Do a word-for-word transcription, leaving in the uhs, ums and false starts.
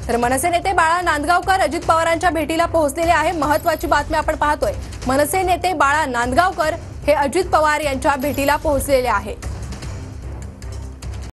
तर मनसे नेते बाळा नांदगावकर अजित पवारांच्या भेटीला पोहोचलेले आहे। महत्त्वाची बातमी आपण पाहतोय। मनसे नेते बाळा नांदगावकर हे अजित पवार यांच्या भेटीला पोहोचलेले आहे।